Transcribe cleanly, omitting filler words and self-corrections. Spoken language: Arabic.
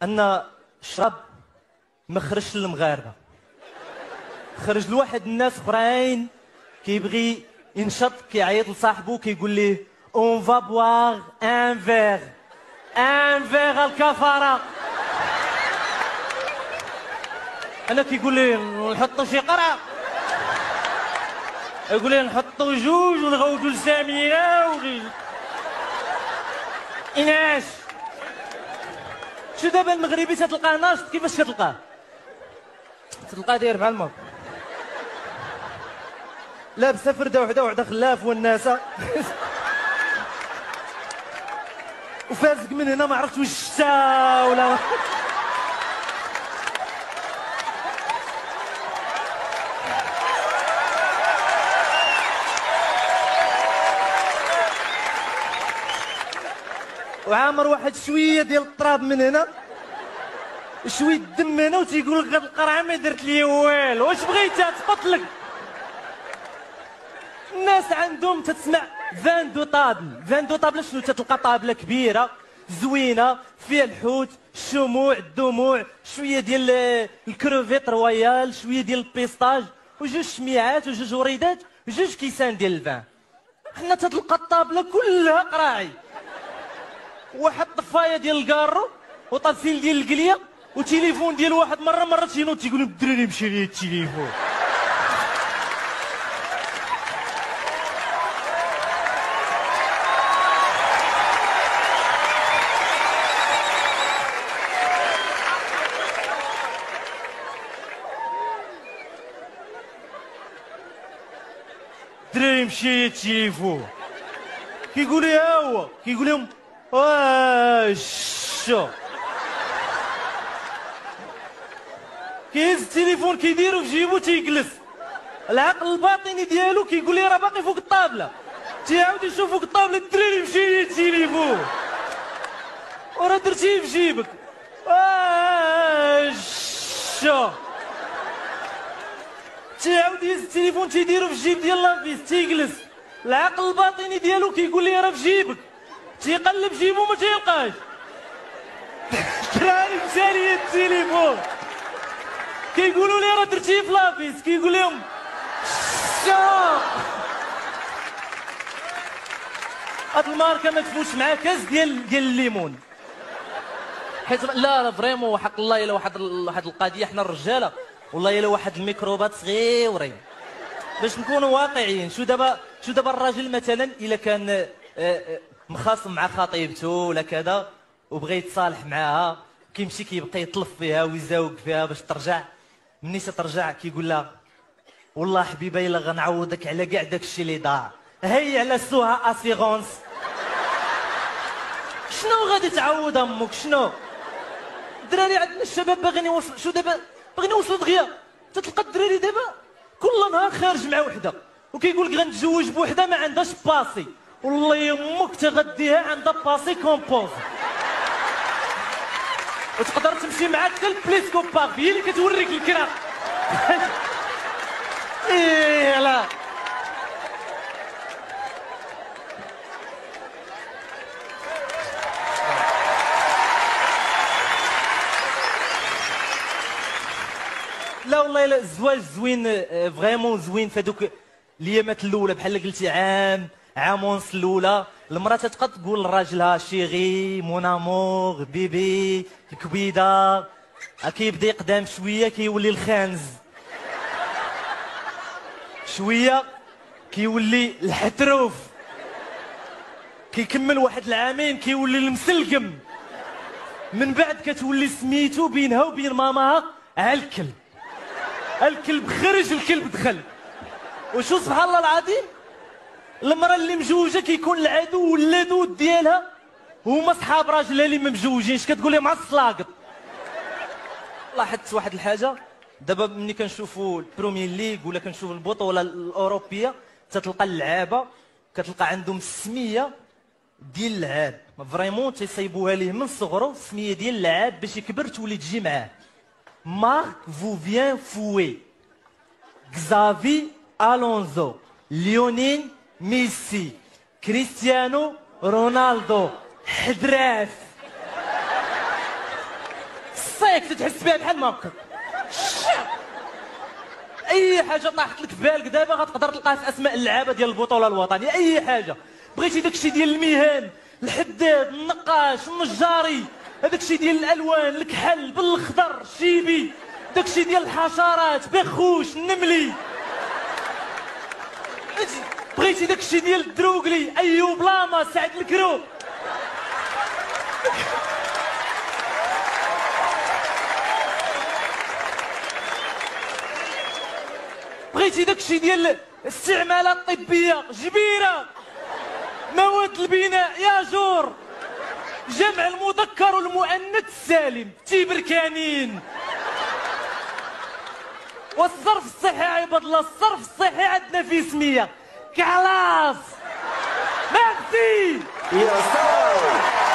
ان الشراب ما خرجش للمغاربه، خرج لواحد الناس اخرين كيبغي ينشط، كيعيط لصاحبو كيقول ليه اون فا بوار ان فيغ، ان فيغ الكفره. انا كيقول لي نحطوا شي قرعه، يقول لي نحطوا جوج ونغودوا لساميره إناش. شو دابا المغربي تتلقاه ناشط كيفاش كتلقاه؟ تلقاه داير بحال الماك، لابسه فرده وحده وحده خلاف والناسه وفازك من هنا ما عرفت واش شتا ولا وعامر واحد شويه ديال التراب من هنا شويه الدم هنا وتيقول لك هاد القرعه ما درت لي والو، واش بغيتها تقتلك؟ الناس عندهم تتسمع فان دو طابل، فان دو طابل شنو؟ تتلقى طابله كبيره زوينه فيها الحوت، الشموع، الدموع، شويه ديال الكروفيت رويال، شويه ديال البيستاج، وجوج شميعات وجوج وريدات وجوج كيسان ديال الفان. حنا تتلقى الطابله كلها قراعي، واحد طفايه ديال الكارو وطفيل ديال القليه وتليفون ديال واحد مره تينوض تيقول لهم الدراري مشى لي التليفون. الدراري مشى لي التليفون. كيقول لي ها هو، كيقول لهم واش كيهز التليفون كيديرو في جيبو تيجلس، العقل الباطني ديالو كيقول لي راه باقي فوق الطابله، تيعاود يشوف فوق الطابله الدراري مشى لي التليفون وراه درتيه في جيبك واش تيعاود يهز التليفون تيديرو في الجيب ديال لافيس تيجلس، العقل الباطني ديالو كيقول لي راه في جيبك، تيقلب جيبو ما تيلقاش الدراري مشى لي التليفون، كيقولوا لي راه درتيه في لافيس، كيقول لهم هاد الماركه ما تفوتش معاه كاس ديال الليمون، حيت لا فريمون حق الله الا واحد القضيه حنا الرجاله والله الا واحد الميكروبات صغيورين باش نكونوا واقعيين. شو دابا الراجل مثلا الا كان مخاصم مع خطيبته ولا كذا وبغى يتصالح معاها، كيمشي كيبقى يطلف فيها ويزاوق فيها باش ترجع، مني ترجع كيقول لها والله حبيبه الا غنعوضك على كاع داكشي اللي ضاع، هي على سوها اسيغونس. شنو غادي تعوض امك؟ شنو الدراري عندنا الشباب باغيين يوصل، شو دابا باغيين يوصلوا دغيا، تتلقى الدراري دابا كل نهار خارج مع وحده وكيقول لك غنتزوج بوحده ما عندهاش باسي، والله يمك تغديها عندها باسي كومبوز، وتقدر تمشي معاك حتى البليسكوب باغ هي اللي كتوريك الكرا. ايه لا لا والله لا، الزواج زوين فريمون زوين في هذوك الايامات الاولى بحال قلتي عام ونص الاولى، المراه تتبقى تقول لراجلها شيغي مون امور بيبي الكبيده، كيبدا يقدام شويه كيولي الخانز، شويه كيولي الحتروف، كيكمل واحد العامين كيولي المسلقم، من بعد كتولي سميتو بينها وبين ماماها الكلب، الكلب خرج الكلب دخل. وشو سبحان الله العظيم المراه اللي مجوجه كيكون العدو واللدود ديالها هما صحاب راجلها اللي ما مجوجينش، كتقول لهم مع السلاقط. لاحظت واحد الحاجه دابا ملي كنشوفوا البروميير ليغ ولا كنشوفوا البطوله الاوروبيه، تتلقى اللعابه كتلقى عندهم السميه ديال اللعاب فريمون تيصيبوها ليه من صغرو، السميه ديال اللعاب باش يكبر تولي تجي معاه. مارك فوفيان فوي، كزافي الونزو، ليونيل ميسي، كريستيانو رونالدو، حدراف. صيك تحس بها بحال ما هكا. اي حاجه طاحت لك في بالك دابا غتقدر تلقاها في اسماء اللعابه ديال البطوله الوطنيه. اي حاجه بغيتي داكشي ديال المهن، الحداد، النقاش، النجاري، هذاكشي ديال الالوان، الكحل بالخضر، الشيبي، داكشي ديال الحشرات، بخوش، النملي، بغيتي داكشي ديال الدروقلي، ايوب لاما، سعد الكرو، بغيتي داكشي ديال الاستعمالات الطبيه، جبيره، مواد البناء، ياجور، جمع المذكر والمؤنث السالم، تيبركانين، والصرف الصحي عباد الله، الصرف الصحي عندنا فيه سميه كلاص. ميرسي يا سلام.